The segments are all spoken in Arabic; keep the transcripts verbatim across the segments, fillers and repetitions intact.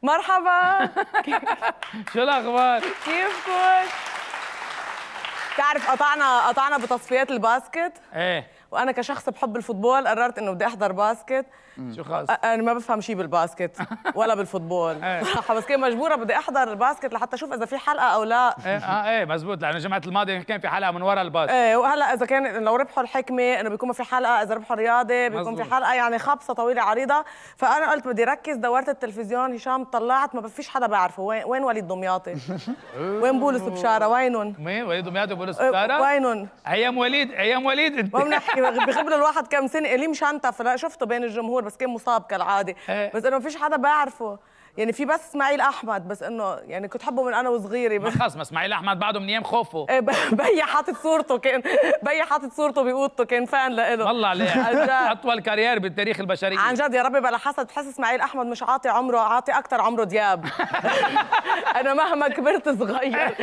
مرحبا. شو الاخبار؟ كيفكن؟ تعرف قطعنا قطعنا بتصفيات الباسكت؟ ايه وانا كشخص بحب الفوتبول قررت انه بدي احضر باسكت. شو خاص؟ انا ما بفهم شيء بالباسكت ولا بالفوتبول صراحه، بس كان مجبوره بدي احضر الباسكت لحتى اشوف اذا في حلقه او لا. ايه اه ايه مزبوط، لانه الجمعه الماضيه كان في حلقه من ورا الباص. ايه وهلا اذا كان لو ربحوا الحكمه انه بيكون في حلقه، اذا ربحوا الرياضه بيكون مزبوط. في حلقه، يعني خبصه طويله عريضه. فانا قلت بدي ركز، دورت التلفزيون هشام، طلعت ما فيش حدا بعرفه. وين وين وليد دمياطي؟ وين بولس بشاره؟ وينهم؟ مين وليد دمياطي وبولس بشاره؟ وينهم؟ ايام وليد ايام وليد انت ما بنحكي بخبر الواحد كم سنه ليه مشنطه، فلا شفته بين الجمهور بس كان مصاب كالعاده. إيه. بس انه ما فيش حدا بعرفه، يعني في بس اسماعيل احمد، بس انه يعني كنت حبه من انا وصغيره. ما خلص، ما اسماعيل احمد بعده من ايام خوفه. إيه، بي حاطط صورته، كان بي حاطط صورته باوضته، كان فان له والله عليه اطول كارير بالتاريخ البشريه عن جد. يا ربي بلا حسد، بحس اسماعيل احمد مش عاطي عمره، عاطي اكثر عمره دياب. انا مهما كبرت صغير.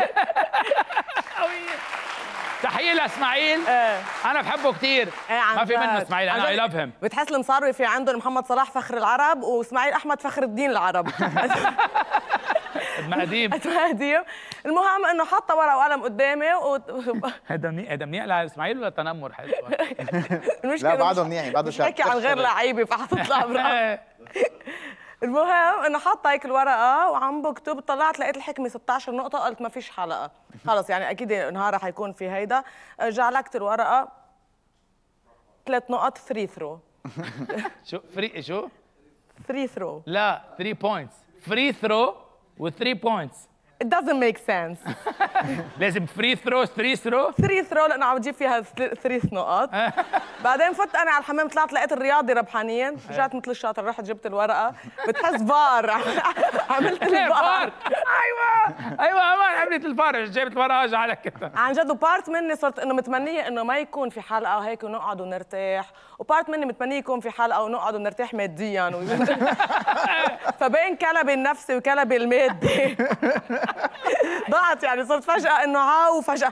تحيه لاسماعيل. ايه انا بحبه كثير. ايه عن ما في جد. منه اسماعيل، انا اي لاف هيم. بتحس المصاروي في عندهم محمد صلاح فخر العرب، واسماعيل احمد فخر الدين العرب. مقديم مقديم. المهم انه حاطه ورقه وقلم قدامي و... هذا منيح، هذا منيح لاسماعيل ولا تنمر حلو؟ المشكله لا بعده منيح، بعده شاب بحكي عن غير لعيبه فحطت لها برقم. المهم انه حاطه هيك الورقه وعم بكتب، طلعت لقيت الحكمه ستة عشر نقطه، قلت ما فيش حلقه خلص، يعني اكيد نهارها حيكون في هيدا. جعلكت الورقه ثلاث نقط ثري ثرو. شو فري شو؟ ثري ثرو. لا ثري بوينتس، فري ثرو و ثري بوينتس. It doesn't make sense. لازم فري ثرو ثري ثرو ثري ثرو لانه عم تجيب فيها ثريث نقط. بعدين فت انا على الحمام، طلعت لقيت الرياضي ربحانين، رجعت مثل الشاطر، رحت جبت الورقه. بتحس فار. عملت الفار. ايوه ايوه امان، عملت الفار، جبت الورقه جعلك كده. عن جد. وبارت مني صرت انه متمنيه انه ما يكون في حلقه وهيك ونقعد ونرتاح، وبارت مني متمنيه يكون في حلقه ونقعد ونرتاح ماديا. فبين كلبي النفسي وكلبي المادي ضاعت، يعني صرت فجأة انه عاو وفجأة.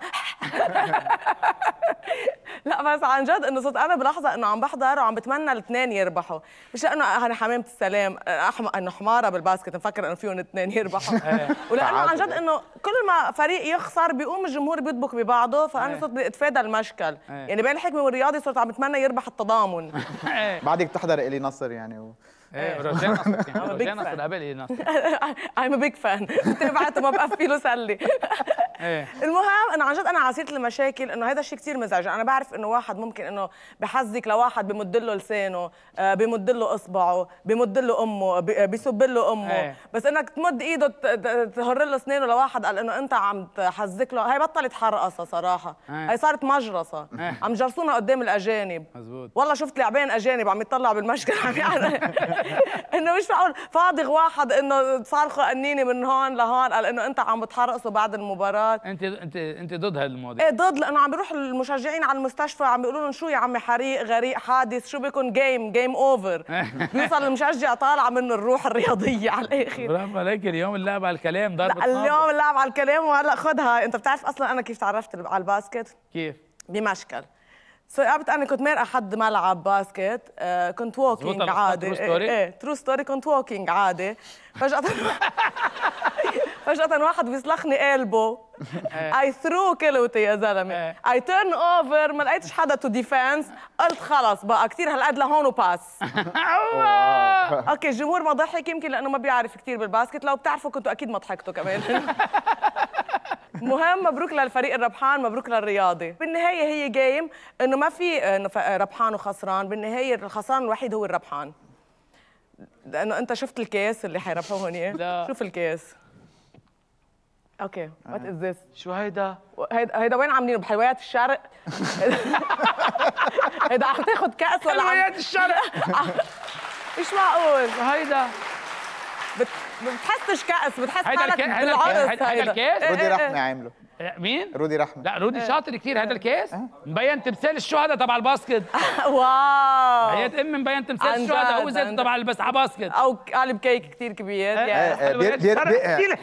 لا بس عن جد انه صرت انا بلحظة انه عم بحضر وعم بتمنى الاثنين يربحوا، مش لانه انا حمامة السلام أحم... انه حمارة بالباسكت مفكر انه فيهم الاثنين يربحوا. ولانه عن جد انه كل ما فريق يخسر بيقوم الجمهور بيدبك ببعضه، فانا صرت بدي اتفادى المشكل. يعني بين الحكمة والرياضي صرت عم بتمنى يربح التضامن. بعدك بتحضر الي نصر يعني و... ايه رجاء نصر، يعني رجاء نصر قبل ايه نصر. I'm a big fan. تبعته ما بقفي له سلي. المهم انه عن جد انا عصيت المشاكل، انه هذا الشيء كثير مزعج. انا بعرف انه واحد ممكن انه بحزك لواحد بمد له لسانه، بمد له اصبعه، بمد له امه، بيسب له امه، بس انك تمد ايده تهر له اسنانه لواحد قال انه انت عم تحزك له، هي بطلت حرقصه صراحه، هي صارت مجرصه، عم جرسونا قدام الاجانب. مزبوط. والله شفت لاعبين اجانب عم يطلعوا بالمشكل، عم يعني انه مش معقول فاضغ واحد انه صارخوا قنيني من هون لهون، قال انه انت عم بتحرقصوا بعد المباراه. انت انت انت ضد هذا المواضيع؟ ايه ضد، لانه عم بيروح المشجعين على المستشفى عم بيقولوا لهم شو يا عمي، حريق، غريق، حادث، شو بيكون، جيم جيم اوفر. بيوصل المشجع طالع منه الروح الرياضيه على الاخر. برافو عليك، اليوم اللعب على الكلام ضربة نار. اليوم اللعب على الكلام. وهلا خدها، انت بتعرف اصلا انا كيف تعرفت على الباسكت؟ كيف؟ بمشكل. سو قابلت انا كنت مارقه حد ملعب باسكت، آه كنت ووكينج عادي. ايه ترو ستوري. كنت ووكينج عادي، فجأة فجأة واحد بيسلخني قلبه. اي ثرو كلوتي يا زلمه. اي تيرن اوفر، ما لقيتش حدا تو ديفنس، قلت خلص بقى كثير هالقد لهون وباس. اوكي الجمهور ما ضحك، يمكن لانه ما بيعرف كثير بالباسكت، لو بتعرفوا كنتوا اكيد ما ضحكتوا كمان. مهم، مبروك للفريق الربحان، مبروك للرياضي. بالنهايه هي جيم، انه ما في انه ربحان وخسران، بالنهايه الخسران الوحيد هو الربحان. لانه انت شفت الكاس اللي حيربحوه هون؟ شوف الكاس. اوكي وات از ذس؟ شو هيدا؟ هيدا هيدا وين عاملينه؟ بحلويات الشرق؟ هيدا عم تاخذ كاس ولا حلويات الشرق؟ مش معقول. هيدا بت... بتحسش كأس، بتحس حالك بالعرس. هيدا الكاس؟ رودي رحمة عامله. مين؟ رودي رحمة. لا رودي شاطر كثير. هذا الكاس مبين تمثال الشهداء تبع الباسكت. واو. حياة ام مبين تمثال الشهداء، هو زيت تبع بس على باسكت. او قالب كيك كثير كبير. دير دير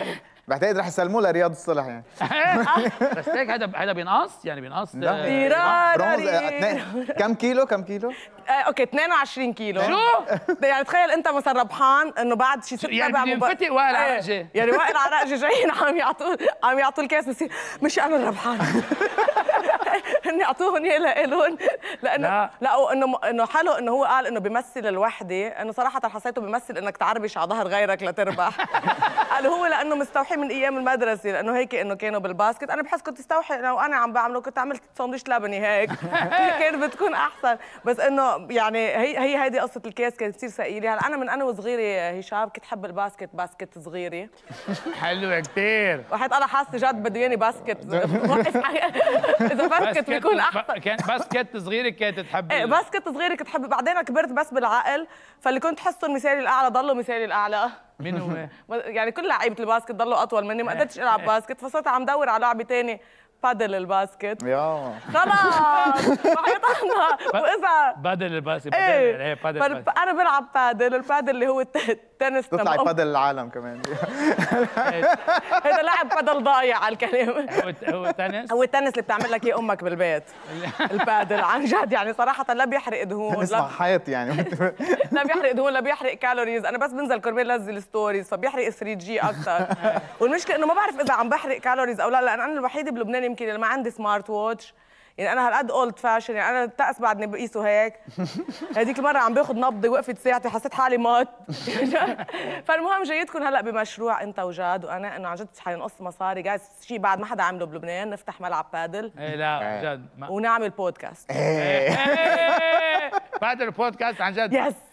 بعتقد رح يسلموه لرياض الصلح يعني. بس هيك هذا هذا بينقص يعني بينقص لا. إيران. برونز آه، اثنين- كم كيلو كم كيلو؟ آه، اوكي اثنين وعشرين كيلو. شو؟ يعني تخيل انت مثلا ربحان انه بعد شي ست يعني سبع بدي مب- ينفتق وائل إيه. عراقجي. يعني وائل عراقجي جايين عم يعطوا عم يعطوا الكاس بصير مش انا الربحان. هن يعطوهم اياه لإلهم لانه لا. لا وانه انه حلو انه هو قال انه بيمثل الوحده، انه صراحه حسيته بيمثل انك تعربش على ظهر غيرك لتربح. قال هو لانه مستوحي من ايام المدرسه، لانه هيك انه كانوا بالباسكت، انا بحس كنت استوحي لو انا عم بعمله كنت عملت ساندويش لبني هيك كانت بتكون احسن. بس انه يعني هي هي هيدي قصه الكاس كانت كثير ثقيله. هلا انا من انا وصغيره هشام كنت حب الباسكت، باسكت صغيره حلوة كتير. وحيت انا حاسه جد بده ياني باسكت وقف حي- اذا باسكت بيكون احسن. كان باسكت صغيرة كانت تحب ايه ال- باسكت صغيره كنت حب، بعدين كبرت بس بالعقل، فاللي كنت حسه المثالي الاعلى ضلوا مثالي الاعلى. مين هو؟ يعني كل لعيبه الباسكت ضلوا اطول مني، ما قدرتش العب باسكت، فصرت عم دور على لعبه ثانيه بادل الباسكت. يا خلاص وحيطنا واذا بدل الباسكت بدل ايه ايه بدل فال- الباسكت. انا بلعب بادل، البادل اللي هو الت- التنس تطلعي تبع بادل العالم كمان. هذا لاعب بادل ضايع على الكلام. هو هو تنس. هو التنس اللي بتعمل لك اياه امك بالبيت. البادل عن جد يعني صراحه لا بيحرق دهون نسمع لا حياتي يعني. لا بيحرق دهون لا بيحرق كالوريز، انا بس بنزل كرمال نزل ستوريز فبيحرق ثري جي اكثر. والمشكله انه ما بعرف اذا عم بحرق كالوريز او لا، لان انا الوحيده بلبنان يمكن اللي ما عندي سمارت ووتش، يعني انا هالقد اولد فاشن، يعني انا التأس بعدني بقيسه هيك. هذيك المره عم باخذ نبضي وقفت ساعتي حسيت حالي مات. فالمهم جايتكم هلا بمشروع انت وجاد وانا انه عن جد حينقص مصاري جايز، شيء بعد ما حدا عمله بلبنان، نفتح ملعب بادل ايه لا جد ما- ونعمل بودكاست. إيه. بعد البودكاست عن جد يس